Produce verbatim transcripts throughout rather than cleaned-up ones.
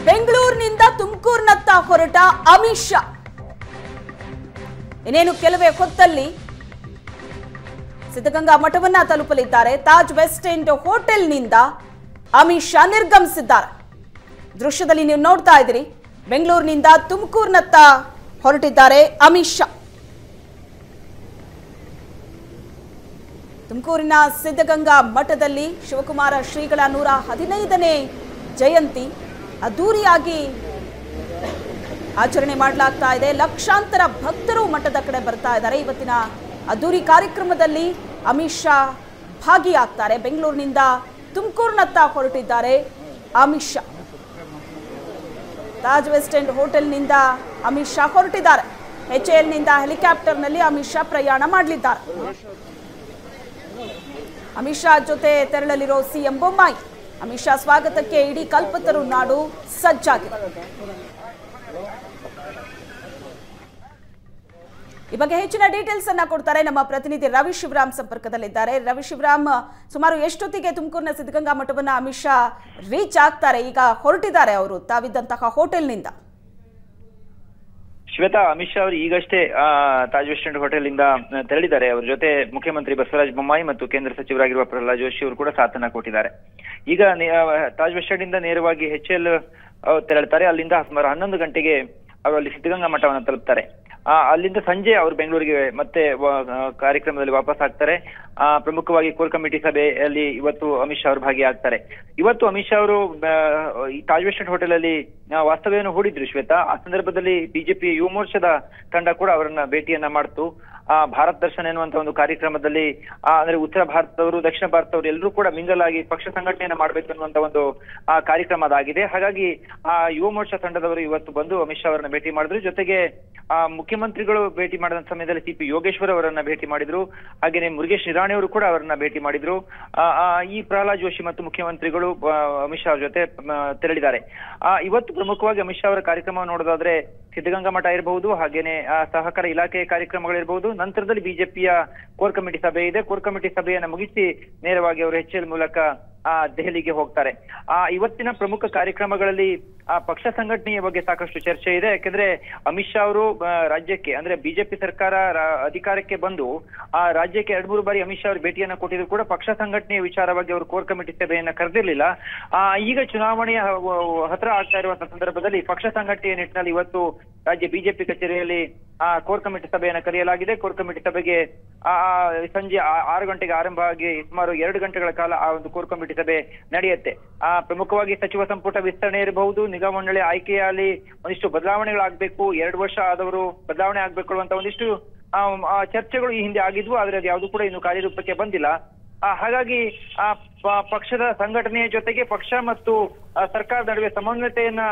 ಬೆಂಗಳೂರಿನಿಂದ ತುಮಕೂರಿನತ್ತ ಹೊರಟ ಅಮಿತ್ ಶಾ ಇನ್ನೇನು ಕೆಲವೇ ಹೊತ್ತಲ್ಲಿ ಸಿದ್ಧಗಂಗಾ ಮಠವನ್ನ ತಲುಪಲಿದ್ದಾರೆ. ತಾಜ್ ವೆಸ್ಟ್ ಎಂಡ್ ಹೋಟೆಲ್ನಿಂದ ಅಮಿತ್ ಶಾ ನಿರ್ಗಮಿಸಿದ್ದಾರೆ. ದೃಶ್ಯದಲ್ಲಿ ನೀವು ನೋಡ್ತಾ ಇದ್ದೀರಿ, ಬೆಂಗಳೂರಿನಿಂದ ತುಮಕೂರಿನತ್ತ ಹೊರಟಿದ್ದಾರೆ ಅಮಿತ್ ಶಾ. ತುಮಕೂರಿನ ಸಿದ್ಧಗಂಗಾ ಮಠದಲ್ಲಿ ಶಿವಕುಮಾರ ಶ್ರೀಗಳ ನೂರ ಹದಿನೈದನೇ ಜಯಂತಿ ಅದ್ದೂರಿಯಾಗಿ ಆಚರಣೆ ಮಾಡಲಾಗ್ತಾ ಇದೆ. ಲಕ್ಷಾಂತರ ಭಕ್ತರು ಮಠದ ಕಡೆ ಬರ್ತಾ ಇದ್ದಾರೆ. ಇವತ್ತಿನ ಅದ್ದೂರಿ ಕಾರ್ಯಕ್ರಮದಲ್ಲಿ ಅಮಿತ್ ಶಾ ಭಾಗಿಯಾಗ್ತಾರೆ. ಬೆಂಗಳೂರಿನಿಂದ ತುಮಕೂರಿನತ್ತ ಹೊರಟಿದ್ದಾರೆ Amit Shah. Taj West End ಹೋಟೆಲ್ನಿಂದ ಅಮಿತ್ ಶಾ ಹೊರಟಿದ್ದಾರೆ. ಎಚ್ ಎ ಎಲ್ನಿಂದ ಹೆಲಿಕಾಪ್ಟರ್ನಲ್ಲಿ ಅಮಿತ್ ಶಾ ಪ್ರಯಾಣ ಮಾಡಲಿದ್ದಾರೆ. ಅಮಿತ್ ಶಾ ಜೊತೆ ತೆರಳಲಿರೋ ಸಿಎಂ ಬೊಮ್ಮಾಯಿ. ಅಮಿತ್ ಶಾ ಸ್ವಾಗತಕ್ಕೆ ಇಡೀ ಕಲ್ಪತರು ನಾಡು ಸಜ್ಜಾಗಿದೆ. ಈ ಬಗ್ಗೆ ಹೆಚ್ಚಿನ ಡೀಟೇಲ್ಸ್ ಅನ್ನ ಕೊಡ್ತಾರೆ ನಮ್ಮ ಪ್ರತಿನಿಧಿ ರವಿ ಶಿವರಾಮ್ ಸಂಪರ್ಕದಲ್ಲಿದ್ದಾರೆ. ರವಿ ಶಿವರಾಮ್, ಸುಮಾರು ಎಷ್ಟೊತ್ತಿಗೆ ತುಮಕೂರಿನ ಸಿದ್ಧಗಂಗಾ ಮಠವನ್ನ ಅಮಿತ್ ಶಾ ರೀಚ್ ಆಗ್ತಾರೆ? ಈಗ ಹೊರಟಿದ್ದಾರೆ ಅವರು ತಾವಿದ್ದಂತಹ ಹೋಟೆಲ್ನಿಂದ. ಶ್ವೇತಾ, ಅಮಿತ್ ಶಾ ಅವರು ಈಗಷ್ಟೇ ತಾಜ್ ವೆಸ್ಟ್ ಎಂಡ್ ಹೋಟೆಲ್ ಇಂದ ತೆರಳಿದ್ದಾರೆ. ಅವರ ಜೊತೆ ಮುಖ್ಯಮಂತ್ರಿ ಬಸವರಾಜ ಬೊಮ್ಮಾಯಿ ಮತ್ತು ಕೇಂದ್ರ ಸಚಿವರಾಗಿರುವ ಪ್ರಹ್ಲಾದ್ ಜೋಶಿ ಅವರು ಕೂಡ ಸಾಥನ್ನ ಕೊಟ್ಟಿದ್ದಾರೆ. ಈಗ ತಾಜ್ ವೆಸ್ಟ್ ಎಂಡ್ ಇಂದ ನೇರವಾಗಿ ಎಚ್ ಎಲ್ ತೆರಳುತ್ತಾರೆ. ಅಲ್ಲಿಂದ ಸುಮಾರು ಹನ್ನೊಂದು ಗಂಟೆಗೆ ಅವರು ಅಲ್ಲಿ ಸಿದ್ಧಗಂಗಾ ಮಠವನ್ನು ತಲುಪ್ತಾರೆ. ಆ ಅಲ್ಲಿಂದ ಸಂಜೆ ಅವರು ಬೆಂಗಳೂರಿಗೆ ಮತ್ತೆ ಕಾರ್ಯಕ್ರಮದಲ್ಲಿ ವಾಪಸ್ ಆಗ್ತಾರೆ. ಆ ಪ್ರಮುಖವಾಗಿ ಕೋರ್ ಕಮಿಟಿ ಸಭೆಯಲ್ಲಿ ಇವತ್ತು ಅಮಿತ್ ಶಾ ಅವರು ಭಾಗಿಯಾಗ್ತಾರೆ. ಇವತ್ತು ಅಮಿತ್ ಶಾ ಅವರು ಈ ತಾಜ್ ವೆಸ್ಟ್ ಎಂಡ್ ಹೋಟೆಲ್ ಅಲ್ಲಿ ವಾಸ್ತವ್ಯವನ್ನು ಹೂಡಿದ್ರು ಶ್ವೇತಾ. ಆ ಸಂದರ್ಭದಲ್ಲಿ ಬಿಜೆಪಿ ಯುವ ಮೋರ್ಚಾದ ತಂಡ ಕೂಡ ಅವರನ್ನ ಭೇಟಿಯನ್ನ ಮಾಡ್ತು. ಆ ಭಾರತ್ ದರ್ಶನ್ ಎನ್ನುವಂತ ಒಂದು ಕಾರ್ಯಕ್ರಮದಲ್ಲಿ ಆ ಅಂದ್ರೆ ಉತ್ತರ ಭಾರತದವರು, ದಕ್ಷಿಣ ಭಾರತದವರು ಎಲ್ಲರೂ ಕೂಡ ಮಿಂಗಲ್ ಆಗಿ ಪಕ್ಷ ಸಂಘಟನೆಯನ್ನ ಮಾಡ್ಬೇಕು ಅನ್ನುವಂತ ಒಂದು ಆ ಕಾರ್ಯಕ್ರಮ ಅದಾಗಿದೆ. ಹಾಗಾಗಿ ಆ ಯುವ ಮೋರ್ಚಾ ತಂಡದವರು ಇವತ್ತು ಬಂದು ಅಮಿತ್ ಶಾ ಅವರನ್ನ ಭೇಟಿ ಮಾಡಿದ್ರು. ಜೊತೆಗೆ ಆ ಮುಖ್ಯಮಂತ್ರಿಗಳು ಭೇಟಿ ಮಾಡಿದ ಸಮಯದಲ್ಲಿ ಸಿ ಪಿ ಯೋಗೇಶ್ವರ್ ಅವರನ್ನ ಭೇಟಿ ಮಾಡಿದ್ರು. ಹಾಗೇನೆ ಮುರುಗೇಶ್ ನಿರಾಣಿ ಅವರು ಕೂಡ ಅವರನ್ನ ಭೇಟಿ ಮಾಡಿದ್ರು. ಆ ಈ ಪ್ರಹ್ಲಾದ್ ಜೋಶಿ ಮತ್ತು ಮುಖ್ಯಮಂತ್ರಿಗಳು ಅಮಿತ್ ಶಾ ಅವ್ರ ಜೊತೆ ತೆರಳಿದ್ದಾರೆ. ಆ ಇವತ್ತು ಪ್ರಮುಖವಾಗಿ ಅಮಿತ್ ಶಾ ಅವರ ಕಾರ್ಯಕ್ರಮ ನೋಡೋದಾದ್ರೆ ಸಿದ್ಧಗಂಗಾ ಮಠ ಇರಬಹುದು, ಹಾಗೇನೆ ಸಹಕಾರ ಇಲಾಖೆ ಕಾರ್ಯಕ್ರಮಗಳಿರಬಹುದು. ನಂತರದಲ್ಲಿ ಬಿಜೆಪಿಯ ಕೋರ್ ಕಮಿಟಿ ಸಭೆ ಇದೆ. ಕೋರ್ ಕಮಿಟಿ ಸಭೆಯನ್ನ ಮುಗಿಸಿ ನೇರವಾಗಿ ಅವರು ಎಚ್ ಎಲ್ ಮೂಲಕ ಆ ದೆಹಲಿಗೆ ಹೋಗ್ತಾರೆ. ಆ ಇವತ್ತಿನ ಪ್ರಮುಖ ಕಾರ್ಯಕ್ರಮಗಳಲ್ಲಿ ಆ ಪಕ್ಷ ಸಂಘಟನೆಯ ಬಗ್ಗೆ ಸಾಕಷ್ಟು ಚರ್ಚೆ ಇದೆ. ಯಾಕಂದ್ರೆ ಅಮಿತ್ ಶಾ ಅವರು ರಾಜ್ಯಕ್ಕೆ ಅಂದ್ರೆ ಬಿಜೆಪಿ ಸರ್ಕಾರ ಅಧಿಕಾರಕ್ಕೆ ಬಂದು ಆ ರಾಜ್ಯಕ್ಕೆ ಎರಡ್ ಮೂರು ಬಾರಿ ಅಮಿತ್ ಶಾ ಅವರು ಭೇಟಿಯನ್ನ ಕೊಟ್ಟಿದ್ರು ಕೂಡ ಪಕ್ಷ ಸಂಘಟನೆಯ ವಿಚಾರವಾಗಿ ಅವರು ಕೋರ್ ಕಮಿಟಿ ಸಭೆಯನ್ನ ಕರೆದಿರ್ಲಿಲ್ಲ. ಆ ಈಗ ಚುನಾವಣೆಯ ಹತ್ರ ಆಗ್ತಾ ಇರುವಂತಹ ಸಂದರ್ಭದಲ್ಲಿ ಪಕ್ಷ ಸಂಘಟನೆಯ ನಿಟ್ಟಿನಲ್ಲಿ ಇವತ್ತು ರಾಜ್ಯ ಬಿಜೆಪಿ ಕಚೇರಿಯಲ್ಲಿ ಆ ಕೋರ್ ಕಮಿಟಿ ಸಭೆಯನ್ನ ಕರೆಯಲಾಗಿದೆ. ಕೋರ್ ಕಮಿಟಿ ಸಭೆಗೆ ಆ ಸಂಜೆ ಆರು ಗಂಟೆಗೆ ಆರಂಭ ಆಗಿ ಸುಮಾರು ಎರಡು ಗಂಟೆಗಳ ಕಾಲ ಆ ಒಂದು ಕೋರ್ ಕಮಿಟಿ ಸಭೆ ನಡೆಯುತ್ತೆ. ಆ ಪ್ರಮುಖವಾಗಿ ಸಚಿವ ಸಂಪುಟ ವಿಸ್ತರಣೆ ಇರಬಹುದು, ನಿಗಮ ಮಂಡಳಿ ಆಯ್ಕೆಯಲ್ಲಿ ಒಂದಿಷ್ಟು ಬದಲಾವಣೆಗಳಾಗಬೇಕು, ಎರಡು ವರ್ಷ ಆದವರು ಬದಲಾವಣೆ ಆಗ್ಬೇಕು ಅನ್ನುವಂತ ಒಂದಿಷ್ಟು ಆ ಚರ್ಚೆಗಳು ಈ ಹಿಂದೆ ಆಗಿದ್ವು. ಆದ್ರೆ ಅದು ಯಾವುದು ಕೂಡ ಇನ್ನು ಕಾರ್ಯರೂಪಕ್ಕೆ ಬಂದಿಲ್ಲ. ಆ ಹಾಗಾಗಿ ಆ ಪಕ್ಷದ ಸಂಘಟನೆಯ ಜೊತೆಗೆ ಪಕ್ಷ ಮತ್ತು ಸರ್ಕಾರದ ನಡುವೆ ಸಮನ್ವಯತೆಯನ್ನ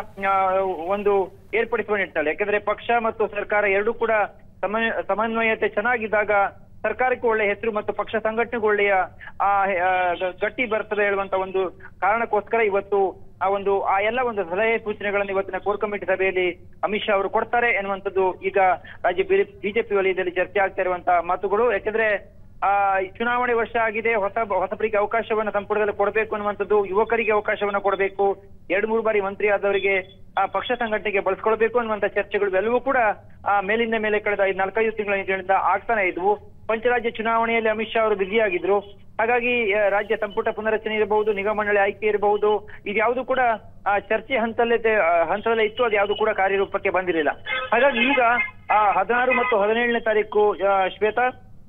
ಒಂದು ಏರ್ಪಡಿಸುವ ನಿಟ್ಟಿನಲ್ಲಿ, ಯಾಕಂದ್ರೆ ಪಕ್ಷ ಮತ್ತು ಸರ್ಕಾರ ಎರಡೂ ಕೂಡ ಸಮನ್ವಯ ಸಮನ್ವಯತೆ ಚೆನ್ನಾಗಿದ್ದಾಗ ಸರ್ಕಾರಕ್ಕೂ ಒಳ್ಳೆಯ ಹೆಸರು ಮತ್ತು ಪಕ್ಷ ಸಂಘಟನೆಗೂ ಒಳ್ಳೆಯ ಆ ಗಟ್ಟಿ ಬರ್ತದೆ ಹೇಳುವಂತ ಒಂದು ಕಾರಣಕ್ಕೋಸ್ಕರ ಇವತ್ತು ಆ ಒಂದು ಆ ಎಲ್ಲ ಒಂದು ಸಲಹೆ ಸೂಚನೆಗಳನ್ನು ಇವತ್ತಿನ ಕೋರ್ ಕಮಿಟಿ ಸಭೆಯಲ್ಲಿ ಅಮಿತ್ ಶಾ ಅವರು ಕೊಡ್ತಾರೆ ಎನ್ನುವಂಥದ್ದು ಈಗ ರಾಜ್ಯ ಬಿಜೆಪಿ ವಲಯದಲ್ಲಿ ಚರ್ಚೆ ಆಗ್ತಾ ಇರುವಂತಹ ಮಾತುಗಳು. ಯಾಕಂದ್ರೆ ಆ ಚುನಾವಣೆ ವರ್ಷ ಆಗಿದೆ, ಹೊಸ ಹೊಸಬರಿಗೆ ಅವಕಾಶವನ್ನ ಸಂಪುಟದಲ್ಲಿ ಕೊಡಬೇಕು ಅನ್ನುವಂಥದ್ದು, ಯುವಕರಿಗೆ ಅವಕಾಶವನ್ನ ಕೊಡಬೇಕು, ಎರಡ್ ಮೂರು ಬಾರಿ ಮಂತ್ರಿ ಆದವರಿಗೆ ಆ ಪಕ್ಷ ಸಂಘಟನೆಗೆ ಬಳಸ್ಕೊಳ್ಬೇಕು ಅನ್ನುವಂತ ಚರ್ಚೆಗಳು ಎಲ್ಲವೂ ಕೂಡ ಆ ಮೇಲಿಂದ ಮೇಲೆ ಕಳೆದ ಐದು ನಾಲ್ಕೈದು ತಿಂಗಳಿಂದ ಆಗ್ತಾನೆ ಇದ್ವು. ಪಂಚರಾಜ್ಯ ಚುನಾವಣೆಯಲ್ಲಿ ಅಮಿತ್ ಶಾ ಅವರು ಬ್ಯುಸಿಯಾಗಿದ್ರು. ಹಾಗಾಗಿ ರಾಜ್ಯ ಸಂಪುಟ ಪುನರಚನೆ ಇರಬಹುದು, ನಿಗಮ ಮಂಡಳಿ ಆಯ್ಕೆ ಇರಬಹುದು, ಇದ್ಯಾವುದು ಕೂಡ ಆ ಚರ್ಚೆ ಹಂತದಲ್ಲೇ ಹಂತದಲ್ಲೇ ಇತ್ತು. ಅದು ಯಾವುದು ಕೂಡ ಕಾರ್ಯರೂಪಕ್ಕೆ ಬಂದಿರಲಿಲ್ಲ. ಹಾಗಾಗಿ ಈಗ ಆ ಹದಿನಾರು ಮತ್ತು ಹದಿನೇಳನೇ ತಾರೀಕು ಶ್ವೇತಾ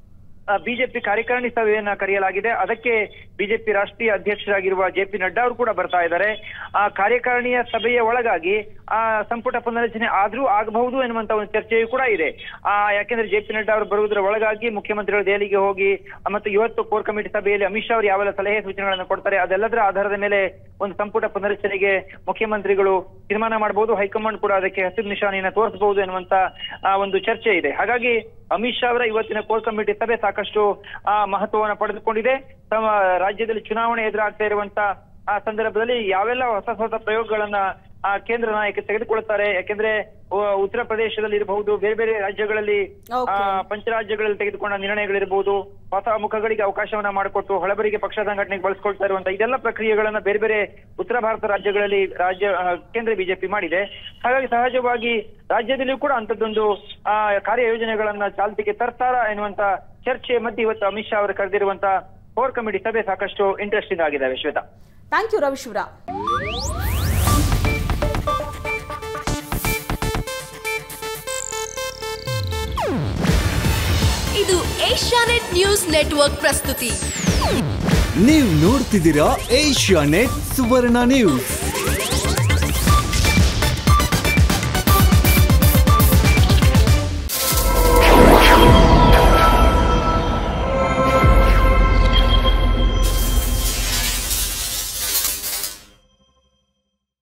ಬಿಜೆಪಿ ಕಾರ್ಯಕಾರಿಣಿ ಸಭೆಯನ್ನ ಕರೆಯಲಾಗಿದೆ. ಅದಕ್ಕೆ ಬಿಜೆಪಿ ರಾಷ್ಟ್ರೀಯ ಅಧ್ಯಕ್ಷರಾಗಿರುವ ಜೆ ಪಿ ನಡ್ಡಾ ಅವರು ಕೂಡ ಬರ್ತಾ ಇದ್ದಾರೆ. ಆ ಕಾರ್ಯಕಾರಿಣಿಯ ಸಭೆಯ ಒಳಗಾಗಿ ಆ ಸಂಪುಟ ಪುನರಚನೆ ಆದ್ರೂ ಆಗಬಹುದು ಎನ್ನುವಂತ ಒಂದು ಚರ್ಚೆಯೂ ಕೂಡ ಇದೆ. ಆ ಯಾಕೆಂದ್ರೆ ಜೆ ಪಿ ನಡ್ಡಾ ಅವರು ಬರುವುದರ ಒಳಗಾಗಿ ಮುಖ್ಯಮಂತ್ರಿಗಳು ದೆಹಲಿಗೆ ಹೋಗಿ ಮತ್ತು ಇವತ್ತು ಕೋರ್ ಕಮಿಟಿ ಸಭೆಯಲ್ಲಿ ಅಮಿತ್ ಶಾ ಅವರು ಯಾವೆಲ್ಲ ಸಲಹೆ ಸೂಚನೆಗಳನ್ನು ಕೊಡ್ತಾರೆ ಅದೆಲ್ಲದರ ಆಧಾರದ ಮೇಲೆ ಒಂದು ಸಂಪುಟ ಪುನರಚನೆಗೆ ಮುಖ್ಯಮಂತ್ರಿಗಳು ತೀರ್ಮಾನ ಮಾಡಬಹುದು. ಹೈಕಮಾಂಡ್ ಕೂಡ ಅದಕ್ಕೆ ಹಸಿರು ನಿಶಾನೆಯನ್ನ ತೋರಿಸಬಹುದು ಎನ್ನುವಂತ ಒಂದು ಚರ್ಚೆ ಇದೆ. ಹಾಗಾಗಿ ಅಮಿತ್ ಶಾ ಅವರ ಇವತ್ತಿನ ಕೋರ್ ಕಮಿಟಿ ಸಭೆ ಸಾಕಷ್ಟು ಆ ಮಹತ್ವವನ್ನು ಪಡೆದುಕೊಂಡಿದೆ. ತಮ್ಮ ರಾಜ್ಯದಲ್ಲಿ ಚುನಾವಣೆ ಎದುರಾಗ್ತಾ ಇರುವಂತ ಆ ಸಂದರ್ಭದಲ್ಲಿ ಯಾವೆಲ್ಲ ಹೊಸ ಹೊಸ ಪ್ರಯೋಗಗಳನ್ನ ಆ ಕೇಂದ್ರ ನಾಯಕ ತೆಗೆದುಕೊಳ್ತಾರೆ. ಯಾಕೆಂದ್ರೆ ಉತ್ತರ ಪ್ರದೇಶದಲ್ಲಿ ಇರಬಹುದು, ಬೇರೆ ಬೇರೆ ರಾಜ್ಯಗಳಲ್ಲಿ ಆ ಪಂಚರಾಜ್ಯಗಳಲ್ಲಿ ತೆಗೆದುಕೊಂಡ ನಿರ್ಣಯಗಳಿರಬಹುದು, ಹೊಸ ಮುಖಗಳಿಗೆ ಅವಕಾಶವನ್ನ ಮಾಡಿಕೊಟ್ಟು ಹೊಳಬರಿಗೆ ಪಕ್ಷ ಸಂಘಟನೆಗೆ ಬಳಸ್ಕೊಳ್ತಾ ಇರುವಂತ ಇದೆಲ್ಲ ಪ್ರಕ್ರಿಯೆಗಳನ್ನ ಬೇರೆ ಬೇರೆ ಉತ್ತರ ಭಾರತ ರಾಜ್ಯಗಳಲ್ಲಿ ರಾಜ್ಯ ಕೇಂದ್ರ ಬಿಜೆಪಿ ಮಾಡಿದೆ. ಹಾಗಾಗಿ ಸಹಜವಾಗಿ ರಾಜ್ಯದಲ್ಲಿಯೂ ಕೂಡ ಅಂತದ್ದೊಂದು ಆ ಕಾರ್ಯಯೋಜನೆಗಳನ್ನ ಚಾಲ್ತಿಗೆ ತರ್ತಾರ ಎನ್ನುವಂತ ಚರ್ಚೆ ಮಧ್ಯೆ ಇವತ್ತು ಅಮಿತ್ ಶಾ ಅವರು ಕರೆದಿರುವಂತ ಕೋರ್ ಕಮಿಟಿ ಸಭೆ ಸಾಕಷ್ಟು ಇಂಟ್ರೆಸ್ಟಿಂಗ್ ಆಗಿದ್ದಾವೆ. Shweta, thank you Ravi Shivaram. ಇದು ಏಷ್ಯಾನೆಟ್ ನ್ಯೂಸ್ ನೆಟ್ವರ್ಕ್ ಪ್ರಸ್ತುತಿ. ನೀವು ನೋಡ್ತಿದ್ದೀರಾ ಏಷ್ಯಾನೆಟ್ ಸುವರ್ಣ ನ್ಯೂಸ್.